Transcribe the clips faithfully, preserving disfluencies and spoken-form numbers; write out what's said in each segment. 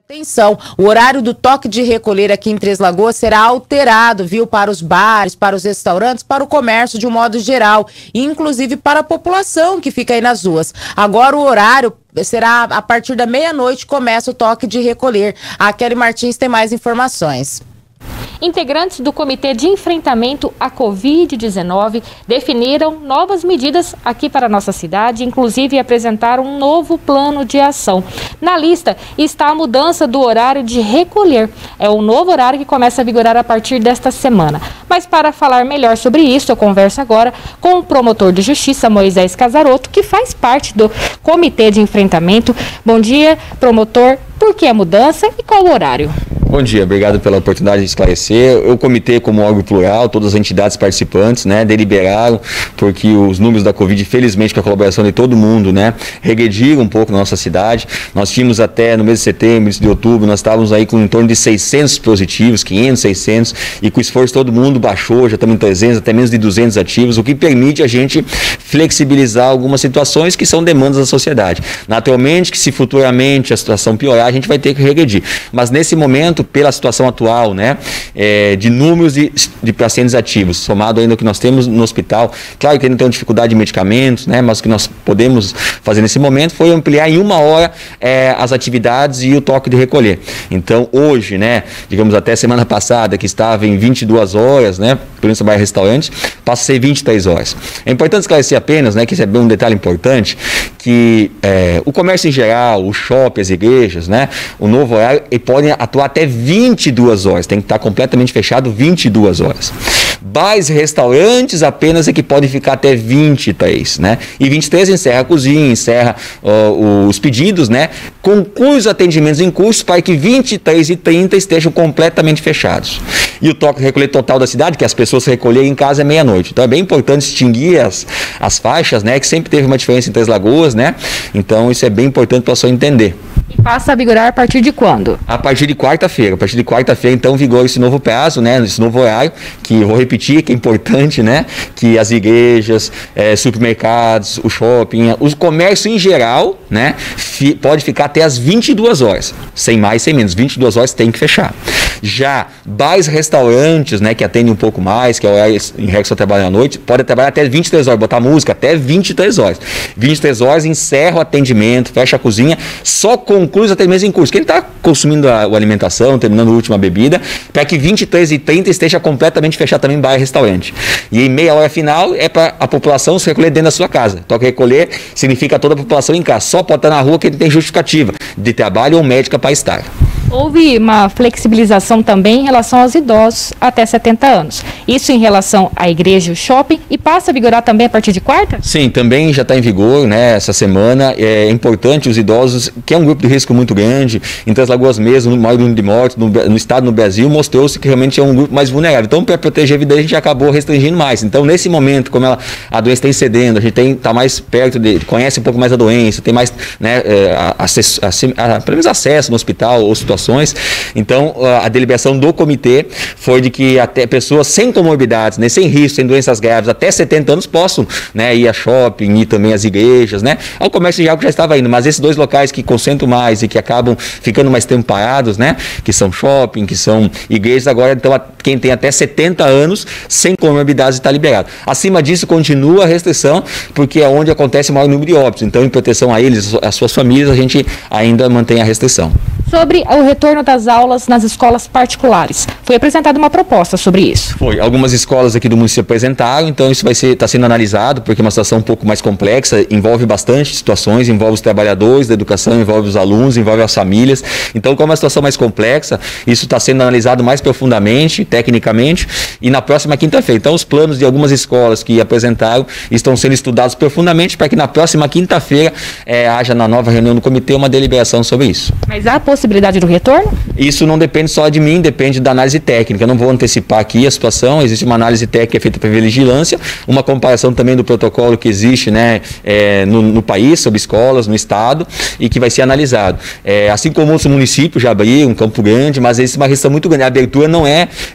Atenção, o horário do toque de recolher aqui em Três Lagoas será alterado, viu, para os bares, para os restaurantes, para o comércio de um modo geral, e inclusive para a população que fica aí nas ruas. Agora o horário será a partir da meia-noite, começa o toque de recolher. A Kelly Martins tem mais informações. Integrantes do Comitê de Enfrentamento à Covid dezenove definiram novas medidas aqui para a nossa cidade, inclusive apresentaram um novo plano de ação. Na lista está a mudança do horário de recolher. É o novo horário que começa a vigorar a partir desta semana. Mas para falar melhor sobre isso, eu converso agora com o promotor de justiça, Moisés Casarotto, que faz parte do Comitê de Enfrentamento. Bom dia, promotor. Por que a mudança e qual o horário? Bom dia, obrigado pela oportunidade de esclarecer. O comitê, como órgão plural, todas as entidades participantes, né, deliberaram, porque os números da Covid, felizmente com a colaboração de todo mundo, né, regrediram um pouco na nossa cidade. Nós tínhamos até no mês de setembro, início de outubro, nós estávamos aí com em torno de seiscentos positivos, quinhentos, seiscentos, e com o esforço todo mundo baixou, já estamos em trezentos, até menos de duzentos ativos, o que permite a gente flexibilizar algumas situações que são demandas da sociedade. Naturalmente que se futuramente a situação piorar, a gente vai ter que regredir. Mas nesse momento, pela situação atual, né, é, de números de, de pacientes ativos, somado ainda ao que nós temos no hospital, claro que ainda tem uma dificuldade de medicamentos, né, mas o que nós podemos fazer nesse momento foi ampliar em uma hora é, as atividades e o toque de recolher. Então, hoje, né, digamos até semana passada, que estava em vinte e duas horas, né, por isso vai restaurante, passa a ser vinte e três horas. É importante esclarecer apenas, né, que isso é um detalhe importante, que é, o comércio em geral, o shopping, as igrejas, né, o novo horário, e podem atuar até vinte e duas horas, tem que estar completamente fechado vinte e duas horas. Bares e restaurantes apenas é que podem ficar até vinte e três, né? E vinte e três encerra a cozinha, encerra uh, os pedidos, né? Conclui os atendimentos em curso para que vinte e três e trinta estejam completamente fechados. E o toque de recolher total da cidade, que as pessoas recolherem em casa é meia-noite. Então é bem importante distinguir as, as faixas, né? Que sempre teve uma diferença em Três Lagoas, né? Então isso é bem importante para a pessoa entender. E passa a vigorar a partir de quando? A partir de quarta-feira. A partir de quarta-feira, então, vigora esse novo prazo, né? Esse novo horário, que eu vou repetir, que é importante, né? Que as igrejas, é, supermercados, o shopping, o comércio em geral, né? Fi, pode ficar até as vinte e duas horas. Sem mais, sem menos. vinte e duas horas tem que fechar. Já bares, restaurantes, né? Que atendem um pouco mais, que é o horário em regra só trabalha à noite, pode trabalhar até vinte e três horas, botar música até vinte e três horas. vinte e três horas, encerra o atendimento, fecha a cozinha, só conclui os atendimentos em curso. Quem está consumindo a, a alimentação, terminando a última bebida, para que vinte e três e trinta esteja completamente fechado também bar e restaurante. E em meia hora final é para a população se recolher dentro da sua casa. Toque recolher significa toda a população em casa. Só pode estar na rua quem tem justificativa de trabalho ou médica para estar. Houve uma flexibilização também em relação aos idosos até setenta anos. Isso em relação à igreja e o shopping, e passa a vigorar também a partir de quarta? Sim, também já está em vigor, né, essa semana. É importante os idosos, que é um grupo de risco muito grande, em Três Lagoas mesmo, no maior número de mortes, no, no estado, no Brasil, mostrou-se que realmente é um grupo mais vulnerável. Então, para proteger a vida, a gente acabou restringindo mais. Então, nesse momento, como ela, a doença está incedendo, a gente está mais perto, de, conhece um pouco mais a doença, tem mais, né, acesso, a, pelo menos acesso no hospital ou situações. Então, a deliberação do comitê foi de que até pessoas sem comorbidades, né, sem risco, sem doenças graves, até setenta anos possam, né, ir a shopping e também às igrejas, né, ao comércio geral que já estava indo, mas esses dois locais que concentram mais e que acabam ficando mais tempo parados, né, que são shopping, que são igrejas, agora então quem tem até setenta anos sem comorbidades está liberado. Acima disso continua a restrição, porque é onde acontece o maior número de óbitos, então em proteção a eles, às suas famílias, a gente ainda mantém a restrição. Sobre o retorno das aulas nas escolas particulares, foi apresentada uma proposta sobre isso? Foi, algumas escolas aqui do município apresentaram, então isso vai ser, está sendo analisado, porque é uma situação um pouco mais complexa, envolve bastante situações, envolve os trabalhadores da educação, envolve os alunos, envolve as famílias, então como é uma situação mais complexa, isso está sendo analisado mais profundamente, tecnicamente, e na próxima quinta-feira. Então os planos de algumas escolas que apresentaram estão sendo estudados profundamente para que na próxima quinta-feira é, haja na nova reunião do comitê uma deliberação sobre isso. Mas há possibilidade do retorno? Isso não depende só de mim, depende da análise técnica. Eu não vou antecipar aqui a situação, existe uma análise técnica feita para vigilância, uma comparação também do protocolo que existe, né, é, no, no país, sobre escolas, no estado, e que vai ser analisado. É, assim como outros municípios já abriram, Campo Grande, mas existe uma restrição muito grande. A abertura não é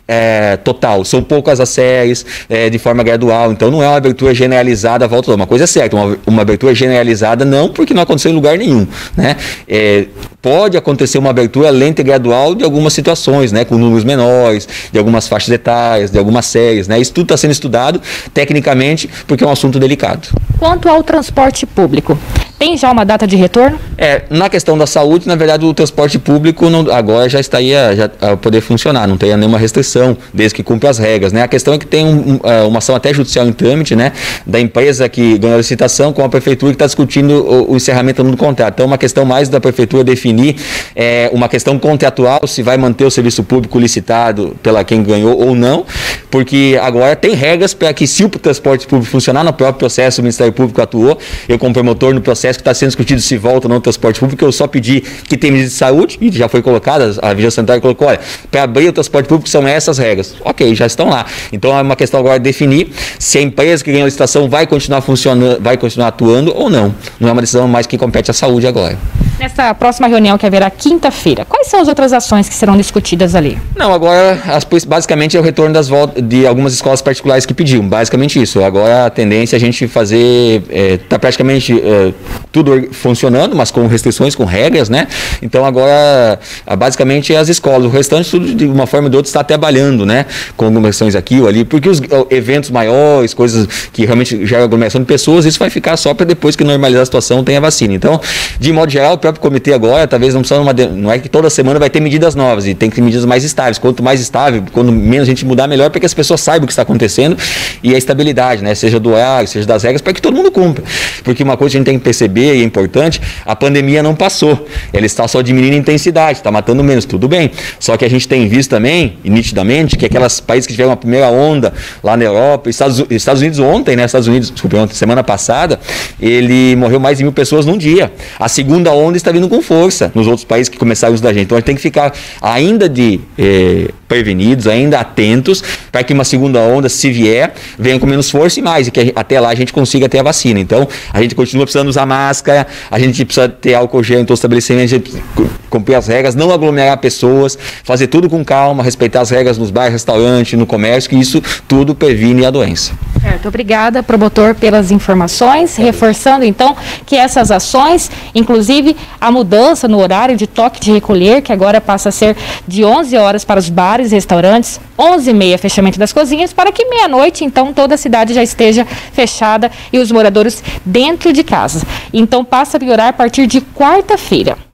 é, total, são poucas as séries, é, de forma gradual, então não é uma abertura generalizada a volta toda. Uma coisa é certa, uma, uma abertura generalizada não, porque não aconteceu em lugar nenhum, né? É, pode acontecer uma abertura lenta e gradual de algumas situações, né? Com números menores, de algumas faixas etárias, de algumas séries, né? Isso tudo está sendo estudado tecnicamente, porque é um assunto delicado. Quanto ao transporte público, tem já uma data de retorno? É, na questão da saúde, na verdade, o transporte público não, agora já estaria já, a poder funcionar, não teria nenhuma restrição, desde que cumpra as regras, né? A questão é que tem um, uma ação até judicial em trâmite, né? Da empresa que ganhou a licitação com a prefeitura que está discutindo o, o encerramento do contrato. Então, uma questão mais da prefeitura definir é, uma questão contratual, se vai manter o serviço público licitado pela quem ganhou ou não, porque agora tem regras para que, se o transporte público funcionar, no próprio processo o Ministério Público atuou, eu como promotor no processo que está sendo discutido se volta ou não o transporte público, eu só pedi que tem medidas de saúde, e já foi colocada, a Vigilância Sanitária colocou, olha, para abrir o transporte público são essas regras. Ok, já estão lá. Então é uma questão agora de definir se a empresa que ganhou a licitação vai continuar funcionando, vai continuar atuando ou não. Não é uma decisão mais que compete à saúde agora. Nessa próxima reunião que haverá quinta-feira, quais são as outras ações que serão discutidas ali? Não, agora, as, basicamente é o retorno das voltas de algumas escolas particulares que pediam, basicamente isso. Agora a tendência é a gente fazer, está é, praticamente é, tudo funcionando, mas com restrições, com regras, né? Então agora, basicamente, é as escolas, o restante tudo de uma forma ou de outra está trabalhando, né? Com aglomerações aqui ou ali, porque os eventos maiores, coisas que realmente geram aglomeração de pessoas, isso vai ficar só para depois que normalizar a situação, tenha vacina. Então, de modo geral, o próprio comitê agora, talvez não precisa, uma, não é que toda semana vai ter medidas novas, e tem que ter medidas mais estáveis. Quanto mais estável, quanto menos a gente mudar, melhor, para que as pessoas saibam o que está acontecendo e a estabilidade, né? Seja do horário, seja das regras, para que todo mundo cumpra. Porque uma coisa que a gente tem que perceber, e é importante, a pandemia não passou. Ela está só diminuindo a intensidade, está matando menos, tudo bem. Só que a gente tem visto também, e nitidamente, que aquelas países que tiveram a primeira onda lá na Europa, Estados, Estados Unidos ontem, né? Estados Unidos, desculpa, ontem, semana passada, ele morreu mais de mil pessoas num dia. A segunda onda está vindo com força nos outros países que começaram isso da gente. Então a gente tem que ficar ainda de eh, prevenidos, ainda atentos, para que uma segunda onda, se vier, venha com menos força e mais, e que até lá a gente consiga ter a vacina. Então a gente continua precisando usar máscara, a gente precisa ter álcool gel em todos os estabelecimentos, a gente precisa cumprir as regras, não aglomerar pessoas, fazer tudo com calma, respeitar as regras nos bares, restaurantes, no comércio, que isso tudo previne a doença. Certo, obrigada, promotor, pelas informações, é. Reforçando então que essas ações, inclusive a mudança no horário de toque de recolher, que agora passa a ser de onze horas para os bares e restaurantes, onze e meia fechamento das cozinhas, para que meia-noite, então, toda a cidade já esteja fechada e os moradores dentro de casa. Então, passa a piorar a partir de quarta-feira.